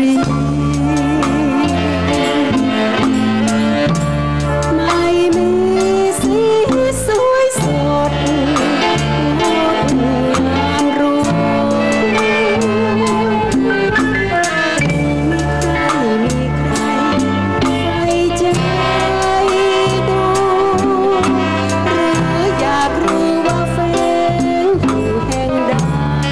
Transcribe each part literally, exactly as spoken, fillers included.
รีไม่มีสีสวยสดงดงามรู้มีใครมีใครใครใจดูหรืออยากรู้ว่าแฟนอยู่แห่งใด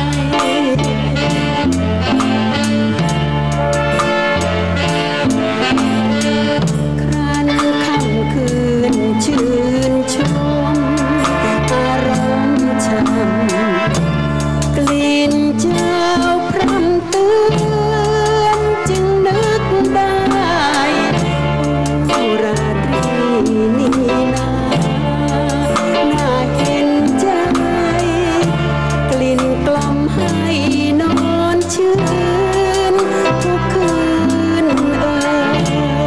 ครั้นค่ำคืนชื่นชมอารมณ์ช่ำกลิ่นเจ้าพร่ำเตือนจึงนึกได้โอ้ราตรีนี้นาน่าเห็นใจกลิ่นกล่อมให้นอนชื่นทุกคืนเอ่ย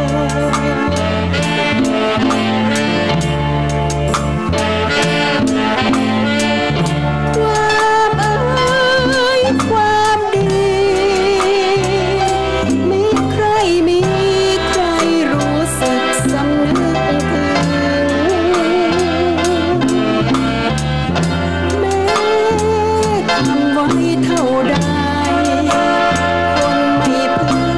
ความเอ่ยความดีมีใครมีใครรู้สึกสำนึกถึงแม้ทำไว้เท่าใดคนไม่พึง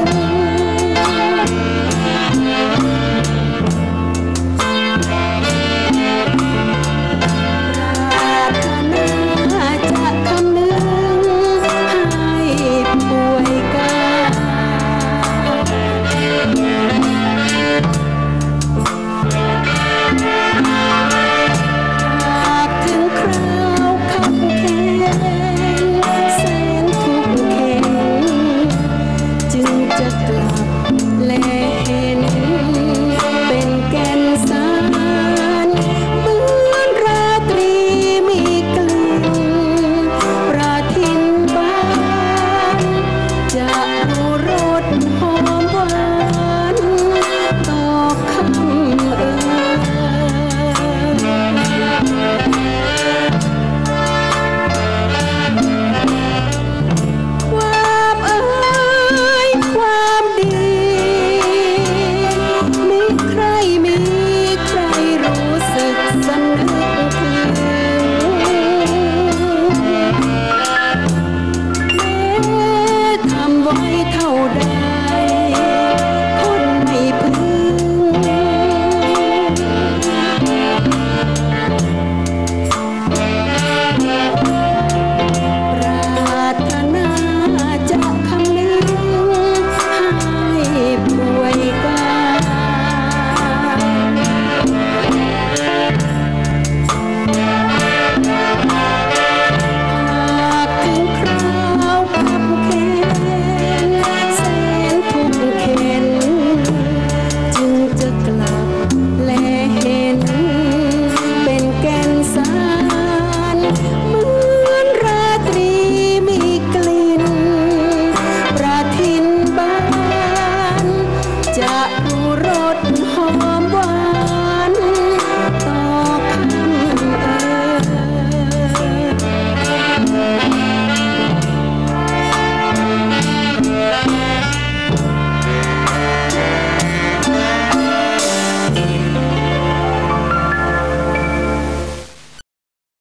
ปรารถนาจะคำนึงให้ป่วยกายหากถึงคราวคับแค้นแสนทุกข์เข็นจึงจะกลับและเห็นเป็นแก่นสารเหมือนราตรีมีกลิ่นประทินบานจะรู้รสหอมหวานต่อคำเอ่ยความเอ่ยความดีมีใครมีใครรู้สึกสำนึกถึงแม้ทำไว้เท่าใด